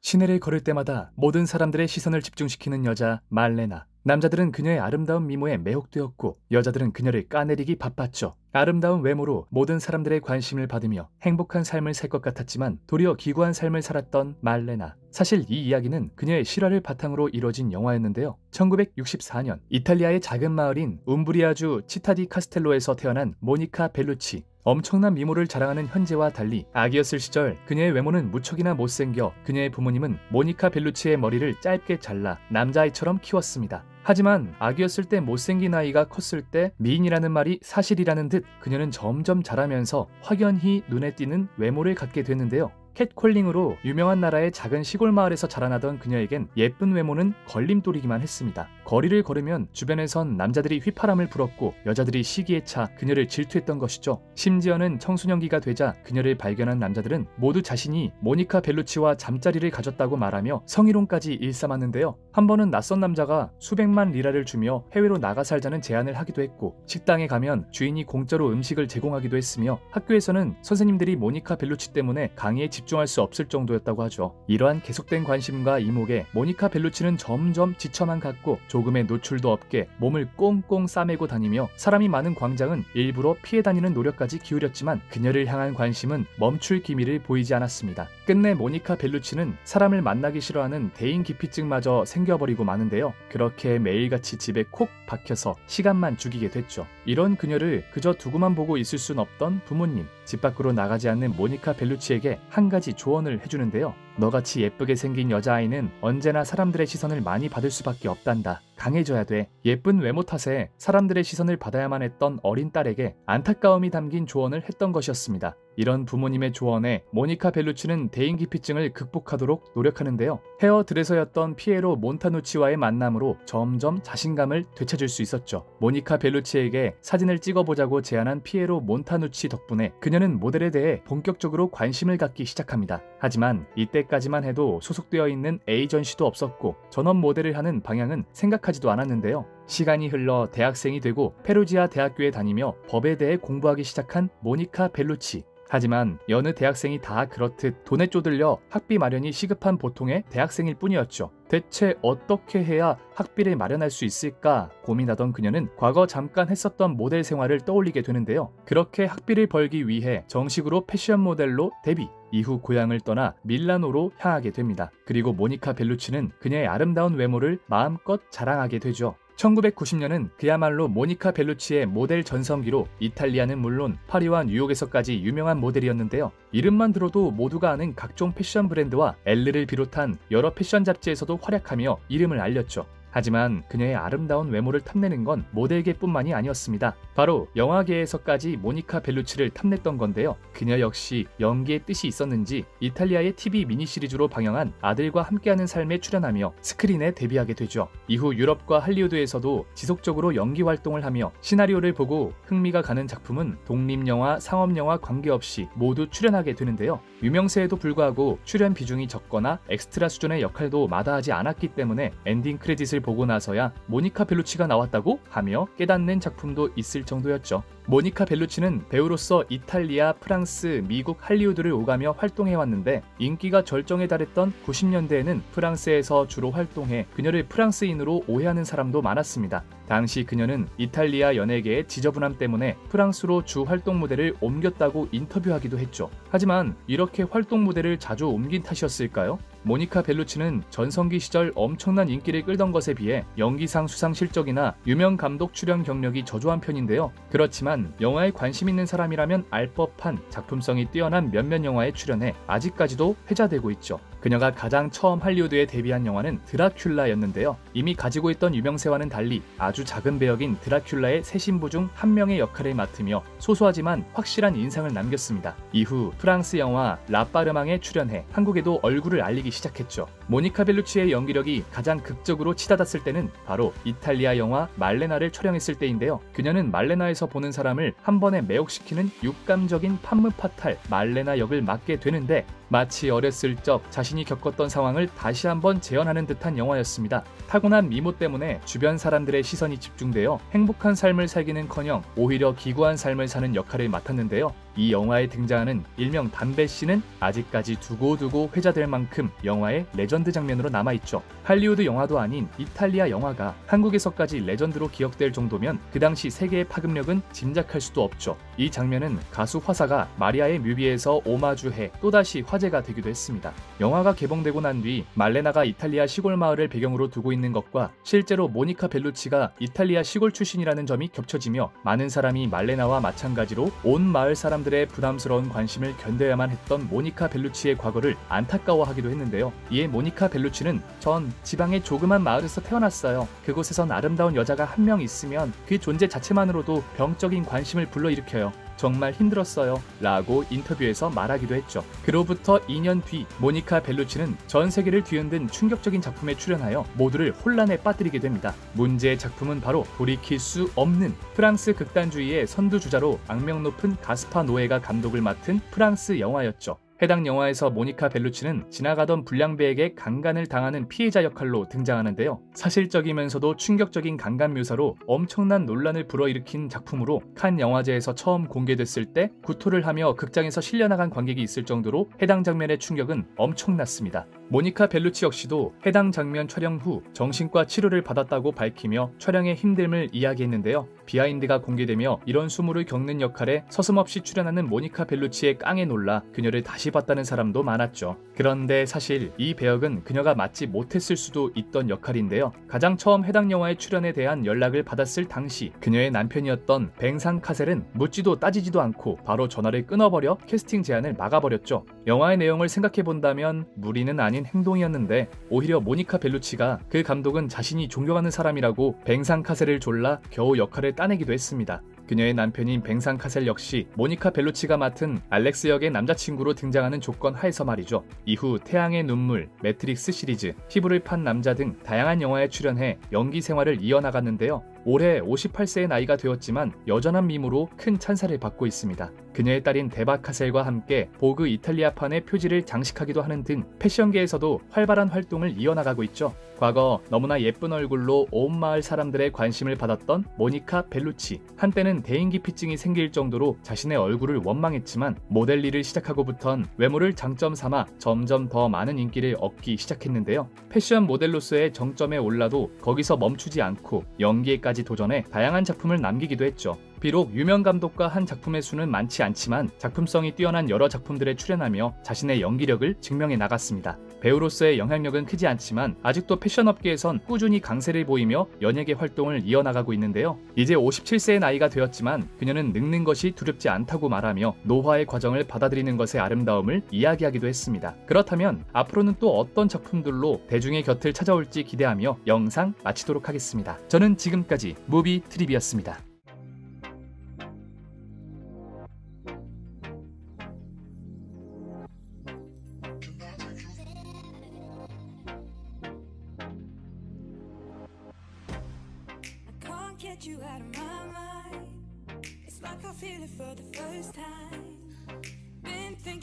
시내를 걸을 때마다 모든 사람들의 시선을 집중시키는 여자 말레나. 남자들은 그녀의 아름다운 미모에 매혹되었고 여자들은 그녀를 까내리기 바빴죠. 아름다운 외모로 모든 사람들의 관심을 받으며 행복한 삶을 살 것 같았지만 도리어 기구한 삶을 살았던 말레나. 사실 이 이야기는 그녀의 실화를 바탕으로 이뤄진 영화였는데요. 1964년 이탈리아의 작은 마을인 움브리아주 치타디 카스텔로에서 태어난 모니카 벨루치. 엄청난 미모를 자랑하는 현재와 달리 아기였을 시절 그녀의 외모는 무척이나 못생겨 그녀의 부모님은 모니카 벨루치의 머리를 짧게 잘라 남자아이처럼 키웠습니다. 하지만 아기였을 때 못생긴 아이가 컸을 때 미인이라는 말이 사실이라는 듯 그녀는 점점 자라면서 확연히 눈에 띄는 외모를 갖게 됐는데요. 캣콜링으로 유명한 나라의 작은 시골 마을에서 자라나던 그녀에겐 예쁜 외모는 걸림돌이기만 했습니다. 거리를 걸으면 주변에선 남자들이 휘파람을 불었고 여자들이 시기에 차 그녀를 질투했던 것이죠. 심지어는 청소년기가 되자 그녀를 발견한 남자들은 모두 자신이 모니카 벨루치와 잠자리를 가졌다고 말하며 성희롱까지 일삼았는데요. 한 번은 낯선 남자가 수백만 리라를 주며 해외로 나가 살자는 제안을 하기도 했고 식당에 가면 주인이 공짜로 음식을 제공하기도 했으며 학교에서는 선생님들이 모니카 벨루치 때문에 강의에 집중할 수 없을 정도였다고 하죠. 이러한 계속된 관심과 이목에 모니카 벨루치는 점점 지쳐만 갔고 조금의 노출도 없게 몸을 꽁꽁 싸매고 다니며 사람이 많은 광장은 일부러 피해 다니는 노력까지 기울였지만 그녀를 향한 관심은 멈출 기미를 보이지 않았습니다. 끝내 모니카 벨루치는 사람을 만나기 싫어하는 대인기피증마저 생겨버리고 마는데요. 그렇게 매일같이 집에 콕 박혀서 시간만 죽이게 됐죠. 이런 그녀를 그저 두고만 보고 있을 순 없던 부모님. 집 밖으로 나가지 않는 모니카 벨루치에게 한 가지 조언을 해주는데요. 너같이 예쁘게 생긴 여자아이는 언제나 사람들의 시선을 많이 받을 수밖에 없단다. 강해져야 돼. 예쁜 외모 탓에 사람들의 시선을 받아야만 했던 어린 딸에게 안타까움이 담긴 조언을 했던 것이었습니다. 이런 부모님의 조언에 모니카 벨루치는 대인기피증을 극복하도록 노력하는데요. 헤어드레서였던 피에로 몬타누치와의 만남으로 점점 자신감을 되찾을 수 있었죠. 모니카 벨루치에게 사진을 찍어보자고 제안한 피에로 몬타누치 덕분에 그녀는 모델에 대해 본격적으로 관심을 갖기 시작합니다. 하지만 이때까지만 해도 소속되어 있는 에이전시도 없었고 전업 모델을 하는 방향은 생각하지도 않았는데요. 시간이 흘러 대학생이 되고 페루지아 대학교에 다니며 법에 대해 공부하기 시작한 모니카 벨루치. 하지만 여느 대학생이 다 그렇듯 돈에 쪼들려 학비 마련이 시급한 보통의 대학생일 뿐이었죠. 대체 어떻게 해야 학비를 마련할 수 있을까 고민하던 그녀는 과거 잠깐 했었던 모델 생활을 떠올리게 되는데요. 그렇게 학비를 벌기 위해 정식으로 패션 모델로 데뷔. 이후 고향을 떠나 밀라노로 향하게 됩니다. 그리고 모니카 벨루치는 그녀의 아름다운 외모를 마음껏 자랑하게 되죠. 1990년은 그야말로 모니카 벨루치의 모델 전성기로 이탈리아는 물론 파리와 뉴욕에서까지 유명한 모델이었는데요. 이름만 들어도 모두가 아는 각종 패션 브랜드와 엘르를 비롯한 여러 패션 잡지에서도 활약하며 이름을 알렸죠. 하지만 그녀의 아름다운 외모를 탐내는 건 모델계뿐만이 아니었습니다. 바로 영화계에서까지 모니카 벨루치를 탐냈던 건데요. 그녀 역시 연기의 뜻이 있었는지 이탈리아의 TV 미니 시리즈로 방영한 아들과 함께하는 삶에 출연하며 스크린에 데뷔하게 되죠. 이후 유럽과 할리우드에서도 지속적으로 연기 활동을 하며 시나리오를 보고 흥미가 가는 작품은 독립영화, 상업영화 관계없이 모두 출연하게 되는데요. 유명세에도 불구하고 출연 비중이 적거나 엑스트라 수준의 역할도 마다하지 않았기 때문에 엔딩 크레딧을 보고 나서야 모니카 벨루치가 나왔다고 하며 깨닫는 작품도 있을 정도였죠. 모니카 벨루치는 배우로서 이탈리아, 프랑스, 미국, 할리우드를 오가며 활동해왔는데 인기가 절정에 달했던 90년대에는 프랑스에서 주로 활동해 그녀를 프랑스인으로 오해하는 사람도 많았습니다. 당시 그녀는 이탈리아 연예계의 지저분함 때문에 프랑스로 주 활동 무대를 옮겼다고 인터뷰하기도 했죠. 하지만 이렇게 활동 무대를 자주 옮긴 탓이었을까요? 모니카 벨루치는 전성기 시절 엄청난 인기를 끌던 것에 비해 연기상 수상 실적이나 유명 감독 출연 경력이 저조한 편인데요. 그렇지만 영화에 관심 있는 사람이라면 알 법한 작품성이 뛰어난 몇몇 영화에 출연해 아직까지도 회자되고 있죠. 그녀가 가장 처음 할리우드에 데뷔한 영화는 드라큘라였는데요. 이미 가지고 있던 유명세와는 달리 아주 작은 배역인 드라큘라의 새 신부 중 한 명의 역할을 맡으며 소소하지만 확실한 인상을 남겼습니다. 이후 프랑스 영화 라빠르망에 출연해 한국에도 얼굴을 알리기 시작했죠. 모니카 벨루치의 연기력이 가장 극적으로 치닫았을 때는 바로 이탈리아 영화 말레나를 촬영했을 때인데요. 그녀는 말레나에서 보는 사람을 한 번에 매혹시키는 육감적인 판무파탈 말레나 역을 맡게 되는데 마치 어렸을 적 자신이 겪었던 상황을 다시 한번 재현하는 듯한 영화였습니다. 타고난 미모 때문에 주변 사람들의 시선이 집중되어 행복한 삶을 살기는커녕 오히려 기구한 삶을 사는 역할을 맡았는데요. 이 영화에 등장하는 일명 담배 씬은 아직까지 두고두고 회자될 만큼 영화의 레전드 장면으로 남아있죠. 할리우드 영화도 아닌 이탈리아 영화가 한국에서까지 레전드로 기억될 정도면 그 당시 세계의 파급력은 짐작할 수도 없죠. 이 장면은 가수 화사가 마리아의 뮤비에서 오마주해 또다시 화제가 되기도 했습니다. 영화가 개봉되고 난 뒤 말레나가 이탈리아 시골 마을을 배경으로 두고 있는 것과 실제로 모니카 벨루치가 이탈리아 시골 출신이라는 점이 겹쳐지며 많은 사람이 말레나와 마찬가지로 온 마을 사람들의 부담스러운 관심을 견뎌야만 했던 모니카 벨루치의 과거를 안타까워하기도 했는데요. 이에 모니카 벨루치는 전 지방의 조그만 마을에서 태어났어요. 그곳에선 아름다운 여자가 한 명 있으면 그 존재 자체만으로도 병적인 관심을 불러일으켜요. 정말 힘들었어요 라고 인터뷰에서 말하기도 했죠. 그로부터 2년 뒤 모니카 벨루치는 전 세계를 뒤흔든 충격적인 작품에 출연하여 모두를 혼란에 빠뜨리게 됩니다. 문제의 작품은 바로 돌이킬 수 없는 프랑스 극단주의의 선두주자로 악명 높은 가스파 노에가 감독을 맡은 프랑스 영화였죠. 해당 영화에서 모니카 벨루치는 지나가던 불량배에게 강간을 당하는 피해자 역할로 등장하는데요. 사실적이면서도 충격적인 강간 묘사로 엄청난 논란을 불어일으킨 작품으로 칸 영화제에서 처음 공개됐을 때 구토를 하며 극장에서 실려나간 관객이 있을 정도로 해당 장면의 충격은 엄청났습니다. 모니카 벨루치 역시도 해당 장면 촬영 후 정신과 치료를 받았다고 밝히며 촬영의 힘듦을 이야기했는데요. 비하인드가 공개되며 이런 수모를 겪는 역할에 서슴없이 출연하는 모니카 벨루치의 깡에 놀라 그녀를 다시 봤다는 사람도 많았죠. 그런데 사실 이 배역은 그녀가 맡지 못했을 수도 있던 역할인데요. 가장 처음 해당 영화에 출연에 대한 연락을 받았을 당시 그녀의 남편이었던 뱅상 카셀은 묻지도 따지지도 않고 바로 전화를 끊어버려 캐스팅 제안을 막아버렸죠. 영화의 내용을 생각해본다면 무리는 아닌 행동이었는데 오히려 모니카 벨루치가 그 감독은 자신이 존경하는 사람이라고 뱅상 카셀을 졸라 겨우 역할을 따내기도 했습니다. 그녀의 남편인 뱅상 카셀 역시 모니카 벨루치가 맡은 알렉스 역의 남자친구로 등장하는 조건 하에서 말이죠. 이후 태양의 눈물, 매트릭스 시리즈, 피부를 판 남자 등 다양한 영화에 출연해 연기 생활을 이어나갔는데요. 올해 58세의 나이가 되었지만 여전한 미모로 큰 찬사를 받고 있습니다. 그녀의 딸인 데바 카셀과 함께 보그 이탈리아판의 표지를 장식하기도 하는 등 패션계에서도 활발한 활동을 이어나가고 있죠. 과거 너무나 예쁜 얼굴로 온 마을 사람들의 관심을 받았던 모니카 벨루치. 한때는 대인기피증이 생길 정도로 자신의 얼굴을 원망했지만 모델 일을 시작하고부턴 외모를 장점 삼아 점점 더 많은 인기를 얻기 시작했는데요. 패션 모델로서의 정점에 올라도 거기서 멈추지 않고 연기에까지 도전해 다양한 작품을 남기기도 했죠. 비록 유명 감독과 한 작품의 수는 많지 않지만 작품성이 뛰어난 여러 작품들에 출연하며 자신의 연기력을 증명해 나갔습니다. 배우로서의 영향력은 크지 않지만 아직도 패션업계에선 꾸준히 강세를 보이며 연예계 활동을 이어나가고 있는데요. 이제 57세의 나이가 되었지만 그녀는 늙는 것이 두렵지 않다고 말하며 노화의 과정을 받아들이는 것의 아름다움을 이야기하기도 했습니다. 그렇다면 앞으로는 또 어떤 작품들로 대중의 곁을 찾아올지 기대하며 영상 마치도록 하겠습니다. 저는 지금까지 무비 트립이었습니다. Get you out of my mind. It's like I feel it for the first time.